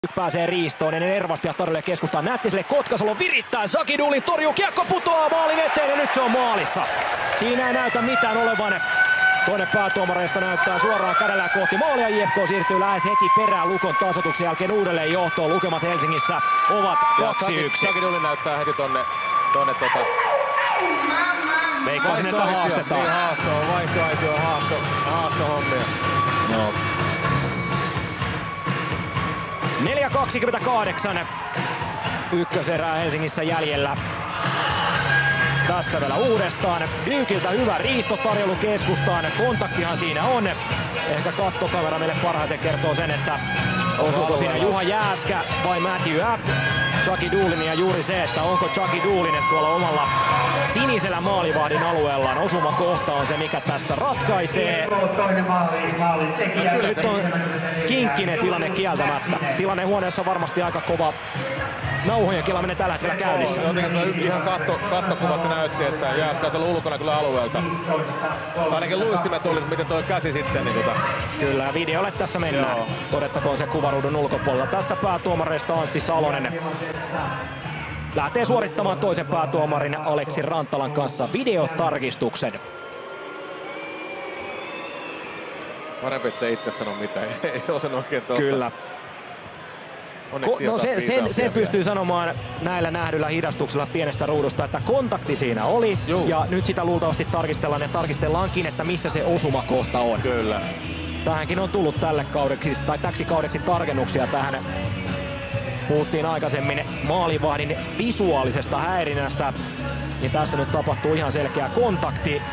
Pääsee riistoon ennen Ervastia tarjolle keskustaan. Nättiselle Kotkasalo virittää. Sakidulin torjuu. Kiekko putoaa maalin eteen ja nyt se on maalissa. Siinä ei näytä mitään olevan. Toinen päätuomareista näyttää suoraan kädellä kohti maalia. IFK siirtyy lähes heti perään Lukon tasoituksen jälkeen uudelleen johtoon. Lukemat Helsingissä ovat 2-1. Sakidulin näyttää heti tonne Veikkaisin, että haastetaan. Niin haastoa, vaihtoaitio haastohommia. No. 4.28. Ykköserää Helsingissä jäljellä. Tässä vielä uudestaan. Dykiltä hyvä riistotarjoulu keskustaan. Kontaktihan siinä on. Ehkä kattokamera meille parhaiten kertoo sen, että osuuko siinä Juha Jääskä vai Matthew Abt. Chucky Doolin ja juuri se, että onko Chucky Doolin tuolla omalla sinisellä maalivahdin alueellaan. Osumakohta on se, mikä tässä ratkaisee. Nyt on kinkkinen tilanne kieltämättä. Tilannehuoneessa varmasti aika kova nauhojen kilaaminen tällä hetkellä käynnissä. Ihan kattokuvasta näytti, että Jääskä on ulkona kyllä alueelta. Ainakin luistimet oli, miten toi käsi sitten. Niin Kyllä, videolle tässä mennään. Joo. Todettakoon se kuvaruudun ulkopuolella. Tässä päätuomareista Anssi Salonen lähtee suorittamaan toisen päätuomarin Aleksi Rantalan kanssa videotarkistuksen. Parempi, ettei itse sano mitään. Ei se osannut oikein tuosta. Kyllä. No sen pystyy sanomaan näillä nähdyillä hidastuksilla pienestä ruudusta, että kontakti siinä oli. Juu. Ja nyt sitä luultavasti tarkistellaan ja tarkistellaankin, että missä se osumakohta on. Kyllä. Tähänkin on tullut täksi kaudeksi tarkennuksia tähän. Puhuttiin aikaisemmin maalivahdin visuaalisesta häirinnästä, niin tässä nyt tapahtuu ihan selkeä kontakti.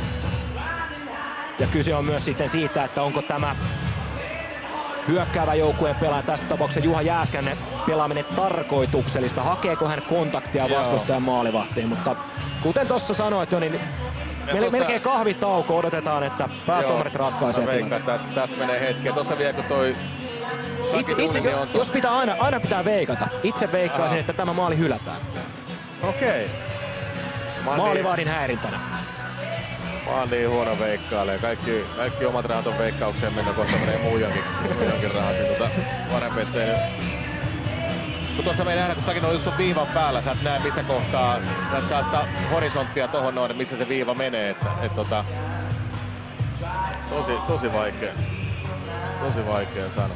Ja kyse on myös sitten siitä, että onko tämä hyökkäävä joukkueen pelaaja, tässä tapauksessa Juha Jääskän pelaaminen tarkoituksellista. Hakeeko hän kontaktia vastustajan maalivahtiin, mutta kuten tuossa sanoit jo, niin melkein kahvitauko odotetaan, että päätuomarit ratkaisee tilanteen. Tästä menee hetki. Tuossa vielä kun toi jos pitää aina pitää veikata. Itse veikkaisin, että tämä maali hylätään. Okei. Maalivahdin häirintänä. Mä oon niin huono veikkailee. Kaikki omat rahat on veikkaukseen mennä, kohta menee muijankin rahat. Niin parempi ettei nyt. Kun tuossa me ei nähdä, kun säkin on just viivan päällä, sä et näe missä kohtaa, sä et saa sitä horisonttia tohon noin, missä se viiva menee. Tosi vaikea sanoa.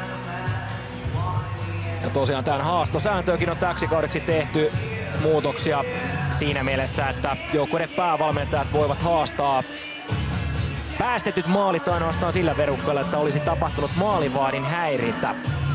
Ja tosiaan tämän haastosääntöönkin on täksi kaudeksi tehty muutoksia siinä mielessä, että joukkueiden päävalmentajat voivat haastaa päästetyt maalit ainoastaan sillä verukkeella, että olisi tapahtunut maalivahdin häirintä.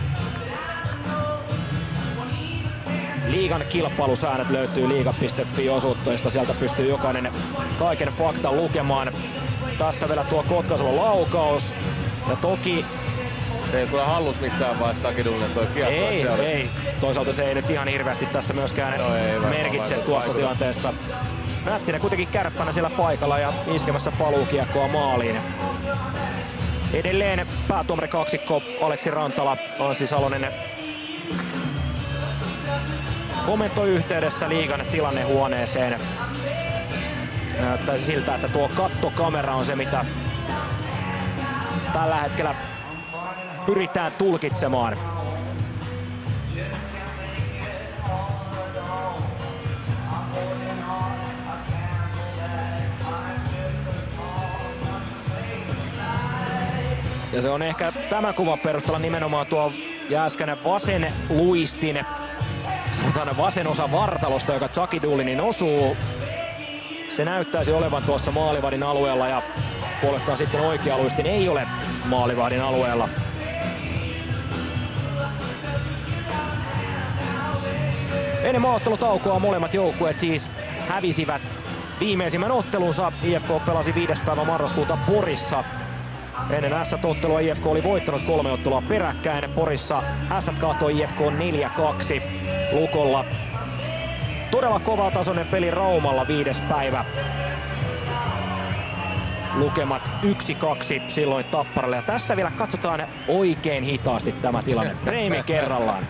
Liigan kilpailusäännöt löytyy liiga.fi-osoitteesta. Sieltä pystyy jokainen kaiken faktan lukemaan. Tässä vielä tuo Kotkasalon laukaus. Ja toki se ei kyllä hallus missään vaiheessa Sakidullinen toi kiekko. Ei. Toisaalta se ei nyt ihan hirveästi tässä myöskään merkitse tuossa tilanteessa. Nättinen kuitenkin kärppänä siellä paikalla ja iskemässä paluukiekkoa maaliin. Edelleen päätuomari kaksikko Aleksi Rantala, Anssi Salonen kommentoi yhteydessä liigan tilannehuoneeseen. Näyttäisi siltä, että tuo kattokamera on se, mitä tällä hetkellä pyritään tulkitsemaan. Ja se on ehkä tämän kuvan perusteella nimenomaan tuo Jääskän vasen luistin, sanotaan vasen osa vartalosta, joka Chucky Doolinin osuu. Se näyttäisi olevan tuossa maalivahdin alueella ja puolestaan sitten oikea luistin ei ole maalivahdin alueella. Ennen maaottelutaukoa molemmat joukkueet siis hävisivät viimeisimmän ottelunsa. IFK pelasi 5. päivä marraskuuta Porissa. Ennen S-ottelua IFK oli voittanut 3 ottelua peräkkäin. Porissa S kaatoi IFK 4-2 Lukolla. Todella kovatasoinen peli Raumalla 5. päivä. Lukemat 1-2 silloin Tapparalle. Ja tässä vielä katsotaan oikein hitaasti tämä tilanne. Freimi kerrallaan.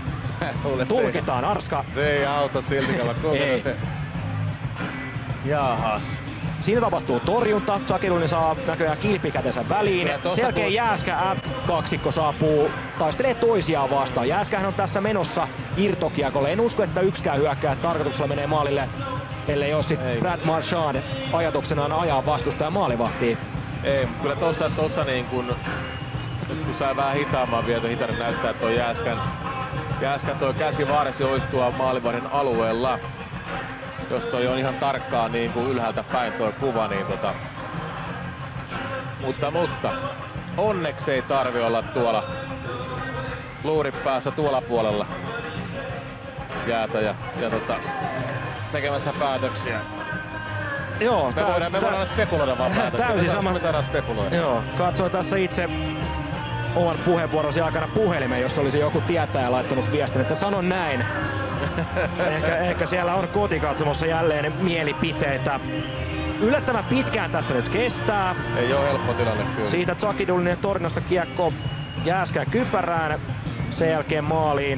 Tulkitaan, Arska. Se ei auta siltikään, se. Jahas. Siinä tapahtuu torjunta. Zakidulin saa näköjään kilpikätensä väliin. Selkeä Jääskä kaksikko saapuu, taistelee toisiaan vastaan. Jääskähän on tässä menossa irtokiekolle. En usko, että yksikään hyökkää tarkoituksella menee maalille, ellei ole sitten Brad Marchand ajatuksenaan ajaa vastustajan maalivahtiin. Ei, kyllä tossa niin kun, nyt kun sai vähän hitaamman vietä, hitainen näyttää, että toi Jääskän toi käsi varsi olisi tuo maalivahdin alueella. Jos toi on ihan tarkkaan niin kuin ylhäältä päin toi kuva, niin mutta onneksi ei tarvi olla tuolla luuripäässä tuolla puolella jäätä ja tekemässä päätöksiä. Joo, me voidaan spekuloida vaan päätöksiä. Täysin sama. Me saadaan spekuloida. Joo, katsoin tässä itse oman puheenvuorosi aikana puhelimen, jos olisi joku tietäjä laittanut viestin, että sanon näin. Ehkä siellä on kotikatsomossa jälleen mielipiteitä. Yllättävän pitkään tässä nyt kestää. Ei ole helppo tilanne kyllä. Siitä Zakidulin torjunnasta kiekko Jääskän kypärään, sen jälkeen maaliin.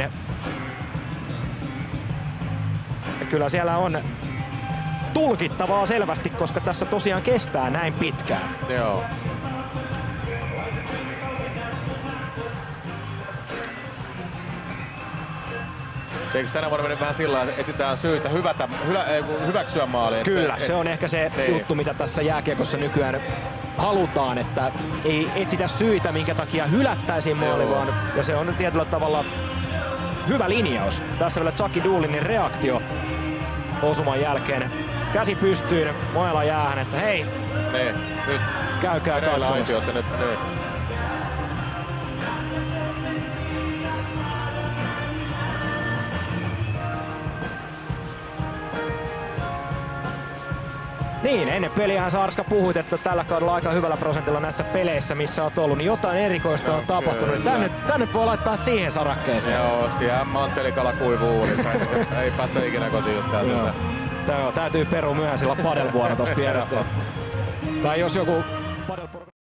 Ja kyllä siellä on tulkittavaa selvästi, koska tässä tosiaan kestää näin pitkään. Joo. Eikö tänä vuonna mennä vähän sillä lailla, että etsitään syitä hyväksyä maaliin? Kyllä, se on ehkä se juttu, mitä tässä jääkiekossa nykyään halutaan, että ei etsitä syitä, minkä takia hylättäisiin maali, vaan ja se on tietyllä tavalla hyvä linjaus. Tässä vielä Zakidulinin reaktio osuman jälkeen. Käsi pystyyn, mailla jäähän, että hei, nyt käykää katsomassa. Niin, ennen peliähän Saarska puhuit, että tällä kaudella aika hyvällä prosentilla näissä peleissä, missä olet ollut, niin jotain erikoista on tapahtunut. Tänne voi laittaa siihen sarakkeeseen. Joo, siellä mantelikala kuivuu uunissa. Ei päästä ikinä kotiin täältä. Täytyy perua myöhäisillä padelvuoro tosta vierestä. Tai jos joku